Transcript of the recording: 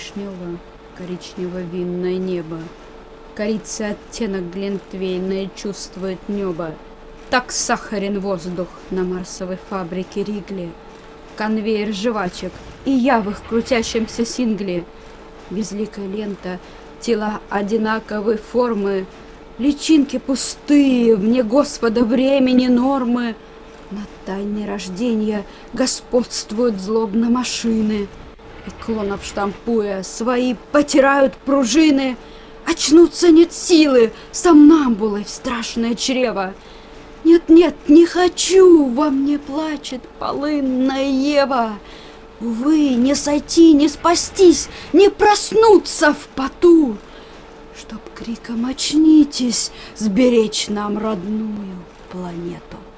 коричнево-винное небо. Корица оттенок глинтвейна чувствует небо. Так сахарен воздух на марсовой фабрике Ригли. Конвейер жвачек, и я в их крутящемся сингле. Безликая лента, тела одинаковой формы, личинки пустые, вне Господа времени нормы. На тайне рождения господствуют злобно машины, и клонов штампуя, свои потирают пружины. Очнуться нет силы, сомнамбулой в страшное чрево. Нет-нет, не хочу, во мне плачет полынная Ева. Увы, не сойти, не спастись, не проснуться в поту, чтоб криком очнитесь, сберечь нам родную планету.